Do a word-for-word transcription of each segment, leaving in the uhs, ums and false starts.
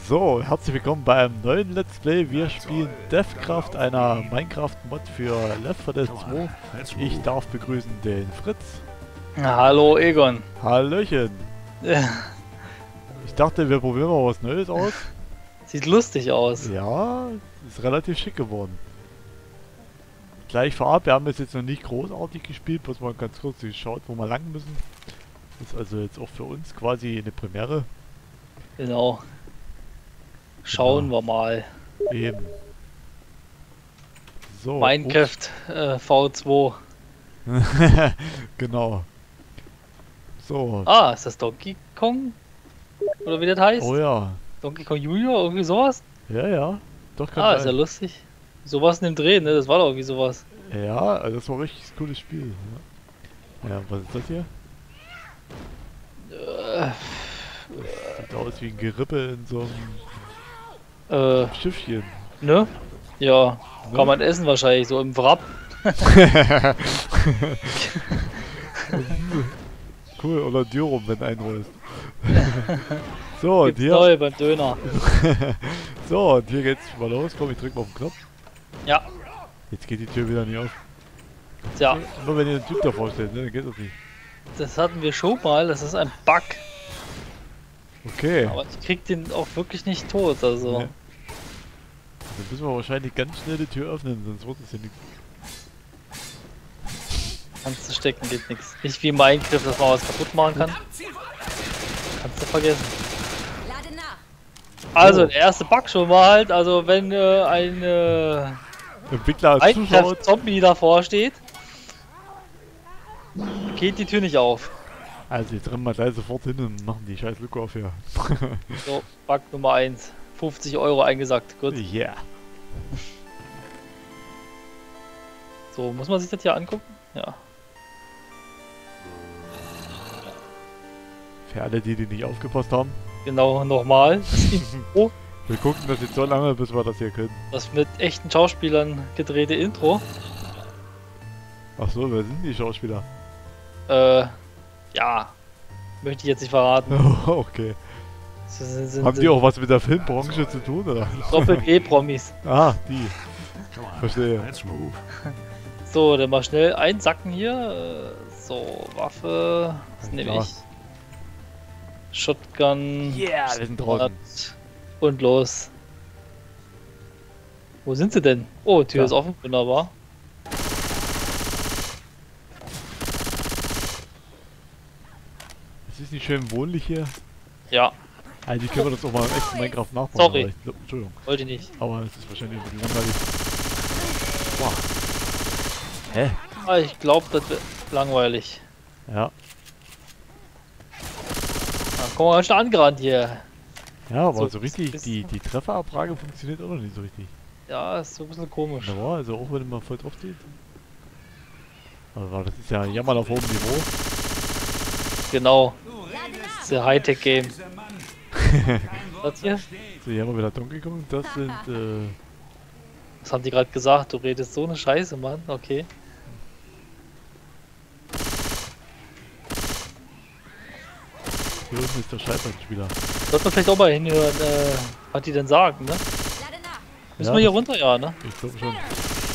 So, herzlich willkommen bei einem neuen Let's Play. Wir spielen Deathcraft, einer Minecraft-Mod für Left four Dead zwei. Ich darf begrüßen den Fritz. Hallo Egon. Hallöchen. Ich dachte, wir probieren mal was Neues aus. Sieht lustig aus. Ja, ist relativ schick geworden. Gleich vorab, wir haben es jetzt noch nicht großartig gespielt, bloß mal ganz kurz geschaut, wo wir lang müssen. Das ist also jetzt auch für uns quasi eine Premiere. Genau. Schauen Genau. wir mal. Eben. So. Minecraft äh, V zwei. Genau. So. Ah, ist das Donkey Kong? Oder wie das heißt? Oh ja. Donkey Kong Junior, irgendwie sowas? Ja, ja. Doch, kann Ah, sein. ist ja lustig. Sowas in dem Dreh, ne? Das war doch irgendwie sowas. Ja, also das war ein richtig cooles Spiel. Ja, ja, was ist das hier? Äh, Das sieht aus wie ein Gerippe in so einem äh, Schiffchen. ne? Ja, Ne? kann man essen wahrscheinlich, so im Wrap. Cool, oder Dürum, wenn einrollst. So, und Gibt's hier. neu beim Döner. So, und hier geht's mal los. Komm, ich drück mal auf den Knopf. Ja, Jetzt geht die Tür wieder nicht auf. tja, Nur wenn ihr einen Typ davor steht, ne, dann geht das nicht. das hatten wir schon mal, das ist ein Bug. Okay. Aber ich krieg den auch wirklich nicht tot, also. Ne. Dann müssen wir wahrscheinlich ganz schnell die Tür öffnen, sonst wird es ja nichts. Kannst du stecken, geht nichts. Nicht wie Minecraft, dass man was kaputt machen kann. Kannst du vergessen. Lade nach. Also, Oh. der erste Bug schon mal halt, also wenn äh, ein äh, Entwickler zuschaut. Minecraft-Zombie davor steht, geht die Tür nicht auf. Also jetzt rennen wir gleich sofort hin und machen die scheiß Lücke auf hier. So, Bug Nummer eins. fünfzig Euro eingesackt, gut. Yeah. So, muss man sich das hier angucken? Ja. Für alle die, die nicht aufgepasst haben. Genau, nochmal. Das Intro, Wir gucken das jetzt so lange, bis wir das hier können. das mit echten Schauspielern gedrehte Intro. Ach so, wer sind die Schauspieler? Äh, ja. Möchte ich jetzt nicht verraten. Okay. Das sind, sind, Haben die auch was mit der Filmbranche zu tun, oder? Doppel-E-Promis. Ah, die. Verstehe. So, dann mal schnell einsacken hier. Äh, So, Waffe. Was Ja, nehme klar. ich? Shotgun. Yeah, wir sind draußen. Und los. Wo sind sie denn? Oh, Tür Ja. ist offen. Wunderbar. Es ist nicht schön wohnlich hier. Ja, Eigentlich können wir das auch mal im echten Minecraft nachbauen. Sorry. aber Ich glaub, Entschuldigung. wollte ich nicht. Aber es ist wahrscheinlich ein bisschen langweilig. Wow. Hä? Ah, ich glaube, das wird langweilig. Ja. Na, komm mal schnell angerannt hier. Ja, aber So, so, richtig, bist- die, die Trefferabrage funktioniert auch noch nicht so richtig. Ja, ist so ein bisschen komisch. Wunderbar, also auch wenn man voll drauf steht. Aber das ist ja Jammern auf hohem Niveau. Genau. Das ist ja Hightech-Game. Das hier? So, hier haben wir wieder Donkey Kong. Das sind, äh, Was haben die gerade gesagt? Du redest so eine Scheiße, Mann. Okay. hier unten ist der Schallplattenspieler. Sollte man vielleicht auch mal hinhören, äh, was die denn sagen, ne? Lade nach. Müssen Ja, wir hier das- runter, ja, ne? Ich glaube schon.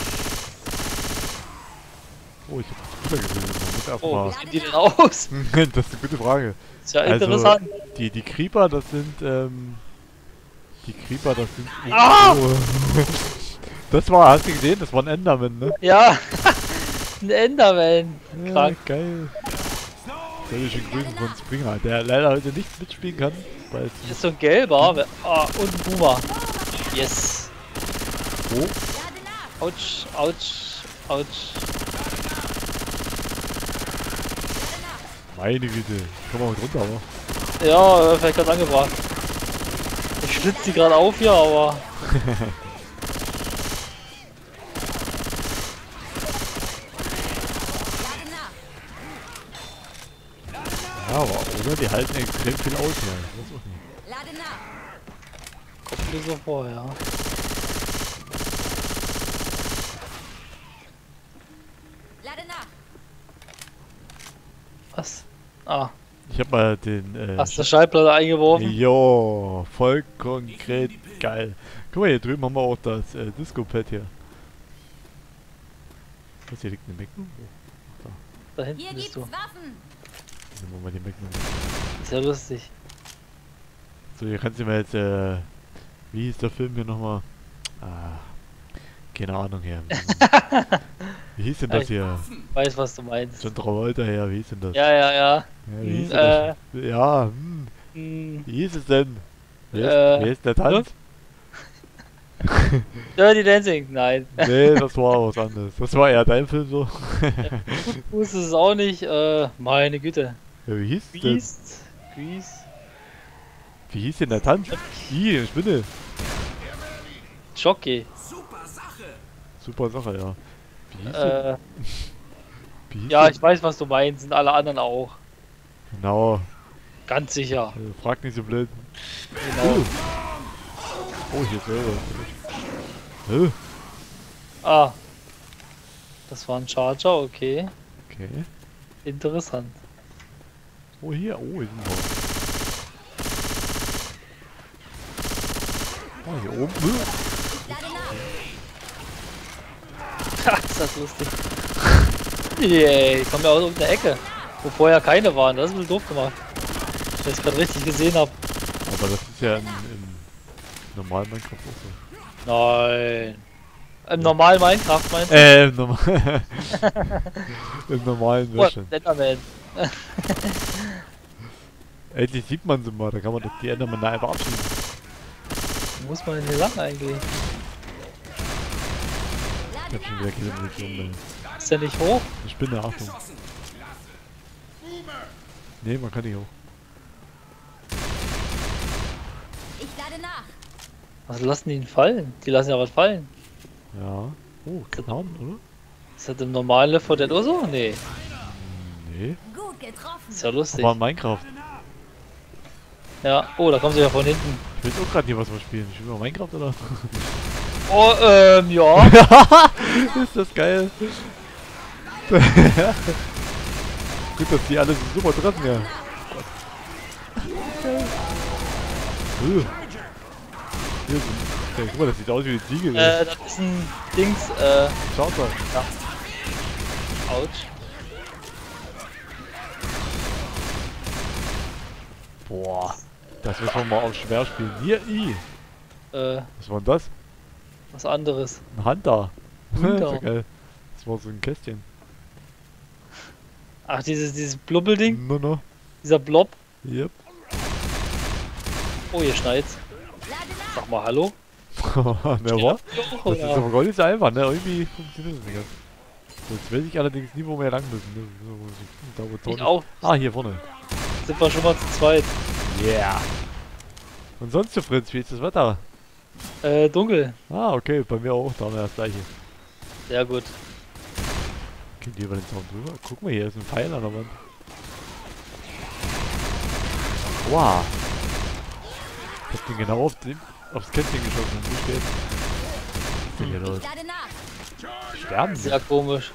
Oh, ich hab das Futter gesehen. Man muss erst Oh, mal. wie sehen die denn aus? Das ist eine gute Frage. Ist ja Also, interessant. Die, die Creeper, das sind, ähm. Die Creeper, das sind. Ah! Oh. Das war, hast du gesehen? Das war ein Enderman, ne? Ja, ein Enderman. Ja, Krank. geil. Soll ich schon grüßen von Springer, der leider heute nicht mitspielen kann, weil es Hier ist so ein gelber. wer- Ah, und ein Boomer. Yes. oh, Lade nach. Autsch, autsch, autsch. meine Güte. Komm mal mit runter, aber. Ja, vielleicht ganz angebracht. Ich schlitze die gerade auf hier, aber. Lade nach. Ja, aber oder? Die halten extrem viel aus hier. Ich weiß auch nicht. Lade nach. Kommt mir so vor, ja. Lade nach. Was? Ah, Ich hab mal den. Äh, Hast du Schallplatte eingeworfen? Jo, voll konkret geil. Guck mal, hier drüben haben wir auch das äh, Disco-Pad hier. Was, hier liegt eine Magnum? Oh, Da Hier hinten gibt's bist du. Waffen. da nehmen wir mal die Magnum. Ist ja lustig. So, hier kannst du mir jetzt, äh, wie hieß der Film hier nochmal? Ah, keine Ahnung hier. Wie hieß denn das hier? Weiß, was du meinst. John Travolta her, wie hieß denn das? Ja, ja, ja. Ja, wie hieß Hm, denn das? Ja, hm, Hm, wie hieß es denn? Wer ist, Äh, wer ist der Tanz? Dirty Dancing, nein. Nee, das war was anderes. Das war eher dein Film so. Ich wusste es auch nicht. Äh, meine Güte. Ja, wie hieß es denn? Beast. Grease. Wie hieß denn der Tanz? Ih, eine Spinne. Jockey. Super Sache, ja. Wie hieß denn? Äh, Wie hieß ja, denn? ich weiß, was du meinst. Und alle anderen auch. Genau. Ganz sicher. Äh, frag nicht so blöd. Genau. Uh. Oh, hier ist selber. Äh, Ah. Das war ein Charger, okay. okay. Interessant. Oh, hier. Oh, hier sind wir. Oh, hier oben. Äh. Ich lade nach. Ha, ist das lustig. Yay, kommen ja aus irgendeiner Ecke. Wo vorher keine waren. Das ist ein bisschen doof gemacht. Wenn ich es gerade richtig gesehen habe. Aber das ist ja im, im normalen Minecraft auch so. Nein. Im normalen Minecraft meinst du? Äh, im, Norma im normalen Oh, Version. Enderman. Endlich sieht man sie mal, da kann man doch die Enderman da einfach abschieben. Wo muss man denn hier lang eigentlich? Ich hab schon wieder keine Munition mehr. Ist der nicht hoch? Eine Spinne, Achtung. Nee, man kann nicht hoch. Ich lade nach. Was lassen die ihn fallen? Die lassen ja was fallen. Ja. Oh, Knaben, oder? Ist das im normalen Left four Dead oder so? Nee. Nee. Gut getroffen. Ist ja lustig. Aber in Minecraft. Ja. Oh, da kommen sie ja von hinten. Ich will jetzt auch gerade hier was mal spielen. Spielen wir Minecraft oder? Oh, ähm, ja. Ist das geil. Gut, dass die alle so super treffen, ja. Uh. Hier sind, ja, guck mal, das sieht aus wie eine Ziege. Äh, das ist ein Dings, äh, Schaut mal. ouch. Boah. Das müssen wir mal auf schwer spielen. Hier, i. Äh, Was war denn das? was anderes. Ein Hunter. Hunter. Das ist ja geil. Das war so ein Kästchen. Ach, dieses, dieses Blubbelding? No, no. Dieser Blob? Yep. Oh, hier schneit's. Lade nach. Sag mal Hallo. Ne, Ja, was? doch, Das ist oder? aber gar nicht so einfach, ne? Irgendwie funktioniert das nicht ganz. So, jetzt weiß ich allerdings nie, wo wir lang müssen. Ne? So, so, da, wo Ich Tony- auch. Ah, hier vorne. Sind wir schon mal zu zweit. Yeah. Und sonst so, Fritz, wie ist das Wetter? Äh, dunkel. Ah, okay, bei mir auch, da haben wir das gleiche. Sehr gut. Geht hier über den Zaun drüber? Guck mal, hier ist ein Pfeil an der Wand. Wow. Ich hab den genau auf den, aufs Kästchen geschossen und du stehst. Was ist denn hier los? Ich lade nach. Sterben sie? Sehr komisch.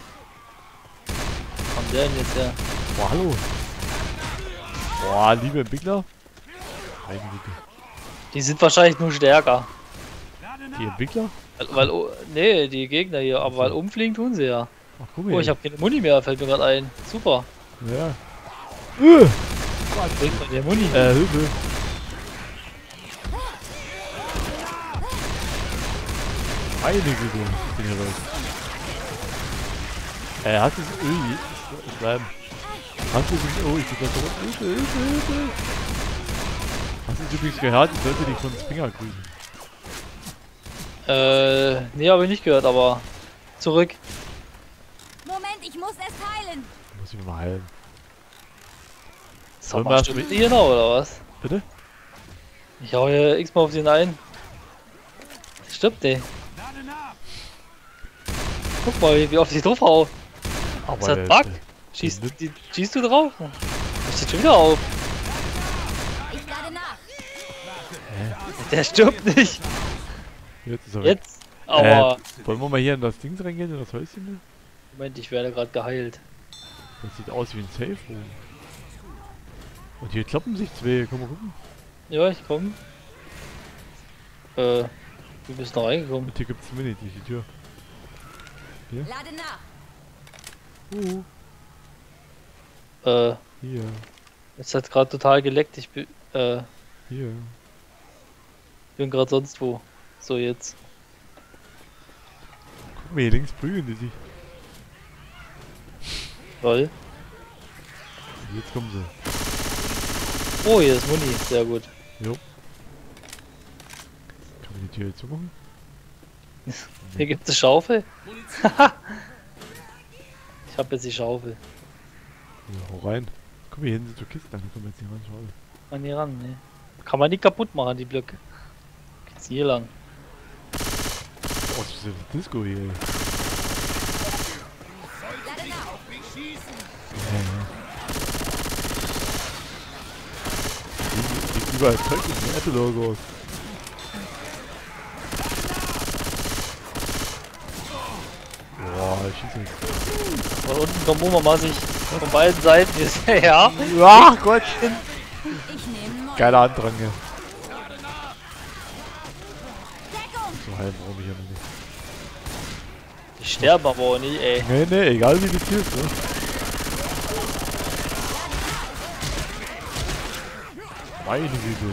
Wo kommt der denn jetzt her? Boah, hallo. Boah, liebe Entwickler. Meine Güte. Die sind wahrscheinlich nur stärker. Die Entwickler? Weil, weil oh, nee, die Gegner hier, aber weil umfliegen tun sie ja. Ach, guck mal. Oh, ich habe keine Muni mehr, fällt mir gerade ein. Super. Ja. Äh, Was bringt man der Muni? äh, Hilfe. Meine Güte. Ich bin hier los. Äh, hast du es. Ui, Schleim. Hast du es. Oh, ich bin da zurück. Hilfe, Hilfe, Hilfe. Hast du es übrigens gehört? Ich sollte dich von Springer grüßen. Äh, nee, habe ich nicht gehört, aber zurück. Moment, ich muss erst heilen. Muss ich mal heilen. Sag Sollen mal, wir stimmt erst- die genau, oder was? Bitte? Ich hau hier x-mal auf den ein. Stimmt, ey. Guck mal, wie, wie oft ich drauf hau. Aber Ist das der- Bug? der- Schießt, der- die, schießt du drauf? Das steht schon wieder auf. Ich lade nach. Der stirbt nicht. Jetzt ist er weg. Jetzt. Aber. Äh, wollen wir mal hier in das Ding reingehen, in das Häuschen? Ne? Moment, ich werde gerade geheilt. Das sieht aus wie ein Safe Room. Und hier kloppen sich zwei, komm mal gucken. Ja, ich komm. Äh, du bist noch reingekommen. Und hier gibt's Mini, die Tür. Lade nach. Uh, Äh, hier, es hat gerade total geleckt. Ich bin, äh, hier. bin gerade sonst wo. So jetzt. Guck mal, hier links prügeln die sich. Toll. Und jetzt kommen sie. Oh, hier ist Muni. Sehr gut. Jo. Kann man die Tür jetzt zumachen? Hier gibt es Schaufel. Ich habe jetzt die Schaufel. Ja, hau rein. Guck mal, hier hinten sind so Kisten, da kommen wir jetzt nicht ran, schade. Kann hier ran, ne? Kann man die kaputt machen, die Blöcke. Geht's hier lang. Oh, das ist ja eine Disco hier, ey. Lade nach. Ja, ja. Die, die überall Zeug mit dem Apple-Logo. Boah, ich schieße nicht. Von unten kommt Oma mal sich von beiden Seiten. Ist, ja. Ach Gott! Ich nehme Mod. Geiler Andrang hier. Deckung. So halb brauche ich ja noch nicht. Die sterben aber auch nicht, ey. Nee, nee, egal wie die zielst, ne? Meine Güte.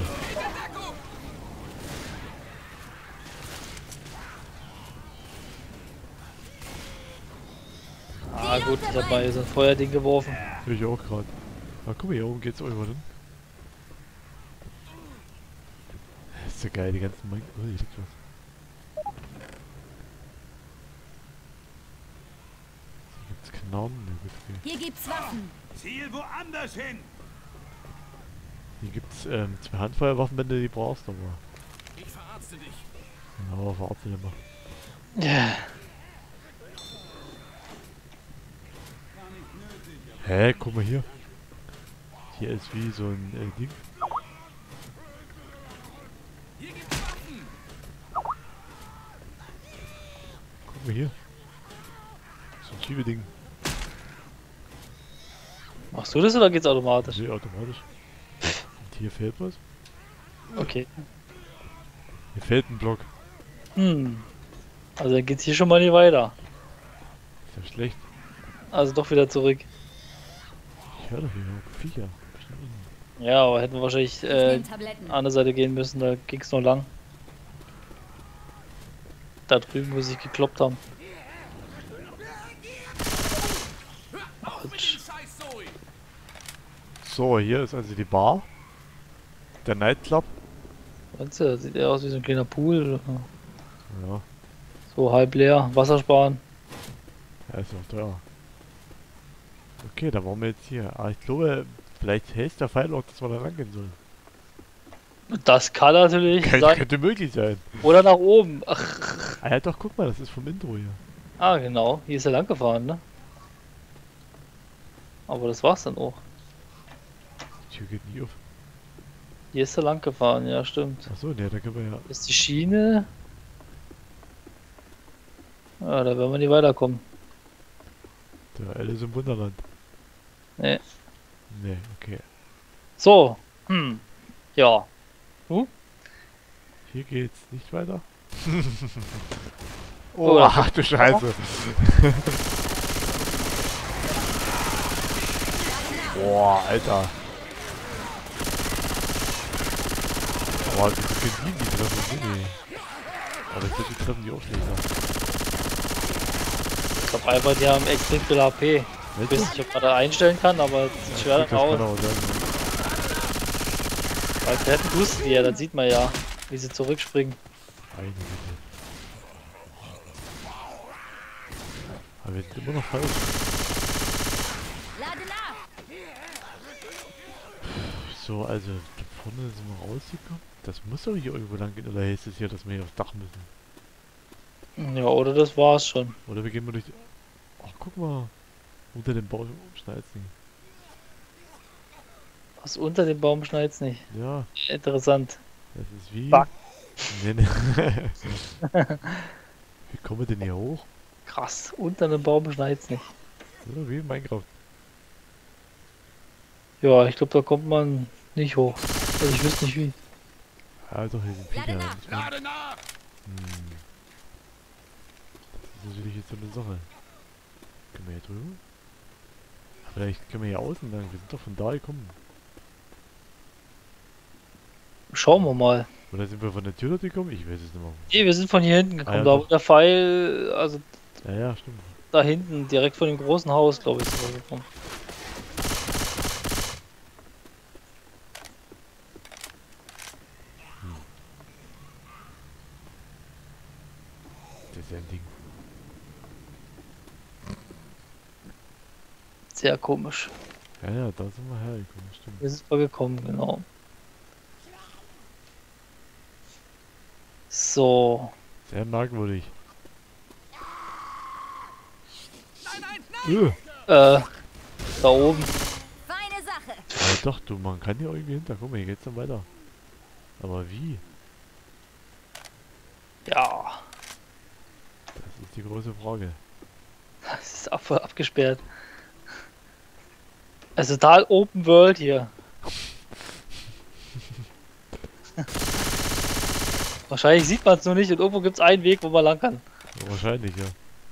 Ah gut, ich hab mal hier so ein Feuerding geworfen. Ich auch gerade. Na guck mal, hier oben geht's auch immer hin. Das ist so geil, die ganzen Mike. Oh, hier liegt was. Hier gibt's Knarren. Ne, gut, okay. Hier gibt's Waffen. Ziel woanders hin! Hier gibt's ähm, zwei Handfeuerwaffen, wenn du die brauchst, aber. Ich verarzte dich. Ja, verarzt dich immer. Ja. Hä, guck mal hier. Hier ist wie so ein äh, Ding. Hier gibt's Waffen! Guck mal hier. So ein Schiebeding. Machst du das oder geht's automatisch? Nee, automatisch. Und hier fehlt was. Okay. Hier fehlt ein Block. Hm. Also dann geht's hier schon mal nicht weiter. Ist ja schlecht. Also doch wieder zurück. Ich höre doch hier noch Viecher. Bestimmt irgendwo. Ja, aber hätten wir wahrscheinlich Ich äh, nehme Tabletten. an der Seite gehen müssen, da ging's noch lang. Da drüben, wo sie sich gekloppt haben. Autsch. Scheiß Zoe! So, hier ist also die Bar. Der Nightclub. Meinst du, das sieht eher aus wie so ein kleiner Pool. Ja, So halb leer, Wasser sparen. der ist auch teuer. Okay, da waren wir jetzt hier. Aber ich glaube, vielleicht heißt der Pfeil auch, dass wir da rangehen sollen. Das kann natürlich Könnte, sein. könnte möglich sein. Oder nach oben. Ach. Ah ja, doch, guck mal, das ist vom Intro hier. Ah, genau. Hier ist er lang gefahren, ne? Aber das war's dann auch. Die Tür geht nie auf. Hier ist er lang gefahren, ja, stimmt. Achso, ne, da können wir ja. Das ist die Schiene. Ja, da werden wir nicht weiterkommen. Der Alice im Wunderland. Nee. Ne, okay. So. Hm. Ja. Hier geht's nicht weiter. Oh, oh, da ach du Scheiße. Boah, Alter. Boah, wie so viel Lieben die treffen, sind die. Aber ich glaube, die treffen die auch schlechter. Ich glaube einfach, die haben extrem viel H P. Ich Weißt weiß nicht, ob man da einstellen kann, aber es sieht schwer das kann aus. auch sein. Weil die hätten Husten hier, dann sieht man ja, wie sie zurückspringen. Eine Güte. Aber wir sind immer noch falsch. Lade nach. So, also, da vorne sind wir rausgekommen. Das muss doch hier irgendwo lang gehen, oder heißt es hier, dass wir hier aufs Dach müssen? Ja, oder das war's schon. Oder wir gehen mal durch die... Ach, guck mal. Unter dem Baum schneit's nicht. Was unter dem Baum schneit's nicht. Ja, Interessant. das ist wie... Fuck. Nee, nee. Wie kommen wir denn hier hoch? Krass, unter dem Baum schneit's nicht. Oder wie in Minecraft. Ja, ich glaube, da kommt man nicht hoch. Also ich wüsste nicht wie. Ja, doch, hier sind Viecher. Lade Da nach. muss man- Lade nach! Hm. Das ist natürlich jetzt so eine Sache. Können wir hier drüber? Vielleicht können wir hier außen lang. Wir sind doch von da gekommen. Schauen wir mal. Oder sind wir von der Tür dort gekommen? Ich weiß es nicht mehr. Nee, wir sind von hier hinten gekommen. ja, da wo doch. der Pfeil, also Ja, ja, stimmt. da hinten, direkt von dem großen Haus, glaube ich, sind wir gekommen. Das ist ja ein Ding. Sehr komisch. Ja, ja, da sind wir hergekommen, stimmt. Hier sind wir gekommen, genau. So. Sehr merkwürdig. Nein, nein, nein! Äh. Äh, da oben. Feine Sache. Ja, doch, du, man kann hier irgendwie hinter. Guck mal, hier geht's dann weiter. Aber wie? Ja. Das ist die große Frage. Es ist ab, abgesperrt. Also total Open World hier. Wahrscheinlich sieht man es nur nicht und irgendwo gibt es einen Weg, wo man lang kann. Ja, wahrscheinlich, ja.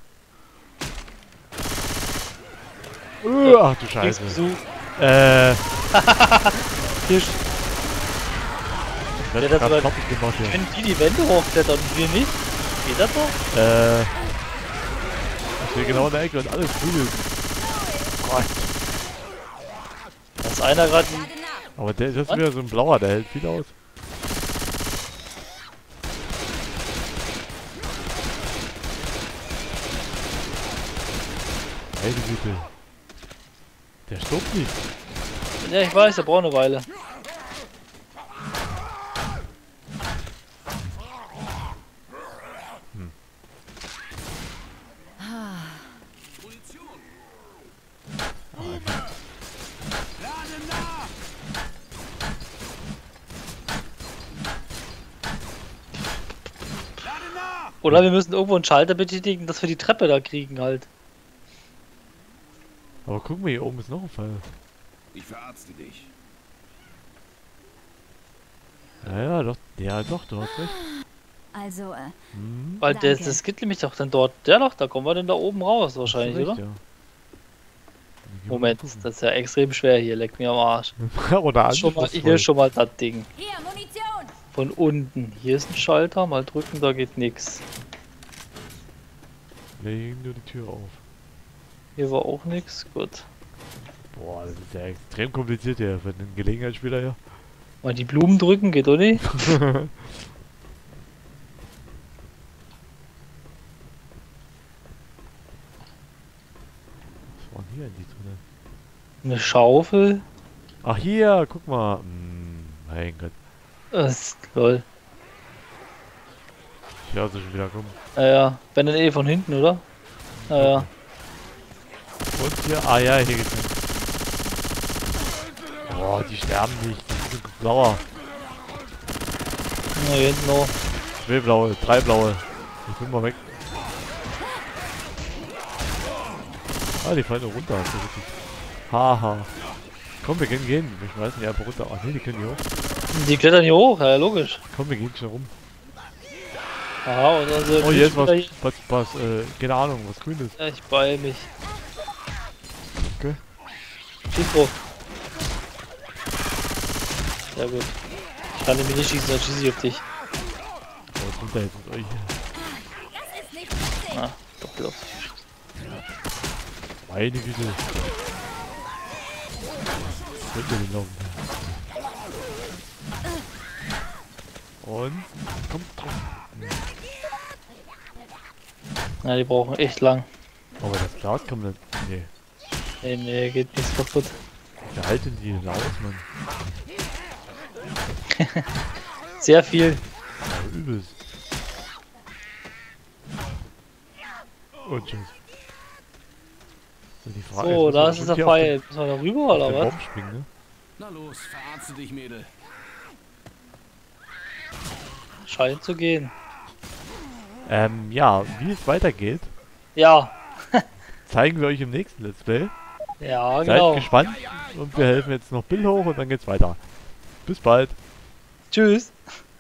Uh, ach du Scheiße. Besuch. Äh, Hier ich werde das gerade war- fertig gemacht hier. können die die Wände hochklettern und wir nicht. Geht das doch? Äh, ich stehe genau in der Ecke und alles prügelt. Gott. Da ist einer gerade. Lade nach. Aber der, das ist Was? wieder so ein blauer, der hält viel aus. Meine Güte. Der stirbt nicht. Ja, ich weiß, der braucht eine Weile. Munition! Lade nach! Lade nach! Oder wir müssen irgendwo einen Schalter betätigen, dass wir die Treppe da kriegen halt. Aber guck mal, hier oben ist noch ein Fall. Ich verarzte dich. Ja, ja, doch. Ja, doch, du hast recht. Also, äh, Hm, Weil der, Danke. das geht nämlich doch dann dort. Der doch, da kommen wir denn da oben raus wahrscheinlich, hast du oder? recht, ja. Dann gehen wir Moment, mal gucken. das ist ja extrem schwer hier, leck mir am Arsch. Oder Schon mal, anspruchsvoll. hier ist schon mal das Ding. hier, Munition. Von unten. Hier ist ein Schalter, mal drücken, da geht nix. Legen nur die Tür auf. Hier war auch nix, gut. Boah, das ist ja extrem kompliziert hier für den Gelegenheitsspieler hier. Mal die Blumen drücken, geht auch nicht. Was waren hier eigentlich drin? Eine Schaufel. Ach hier, guck mal. Hm, mein Gott. Das ist lol. Ich lasse schon wieder kommen. Naja, wenn dann eh von hinten, oder? Naja. Und hier, ah ja, hier geht's hin. Boah, die sterben nicht. Die sind blauer. Na, hier hinten noch. Zwei blaue, drei blaue. Ich bin mal weg. Ah, die fallen nur runter. Das ist richtig. Haha. Komm, wir können gehen. Wir schmeißen die einfach runter. Ach nee, die können hier hoch. Die klettern hier hoch, ja logisch. Komm, wir gehen schnell rum. Aha, und also Oh, hier ist was, hier. was, was, äh, keine Ahnung, was Grünes. Ja, ich beeil mich. Okay. Schieß drauf. Sehr gut. Ich kann nämlich nicht schießen, dann schieße ich auf dich. Oh, was kommt da jetzt mit euch? Das ist nicht witzig. Ah, doppelt auf. Meine Güte. Könnt ihr den laufen? Und? Kommt drauf. Na, die brauchen echt lang. Aber das Glas kommt nicht. Nee. Nee, nee, geht nichts kaputt. Wie halten die denn aus, Mann? Sehr viel. Ja, übelst. Und tschüss. So, die Frage So, ist, da müssen ist wir der wirklich auf Pfeil. Müssen wir da rüber den- oder auf den was? Baum springen, ne? Na los, verarzte dich, Mädel. Scheint zu gehen. Ähm, ja, wie es weitergeht, Ja, zeigen wir euch im nächsten Let's Play. Ja, Seid genau. gespannt und wir helfen jetzt noch Bill hoch und dann geht's weiter. Bis bald. Tschüss.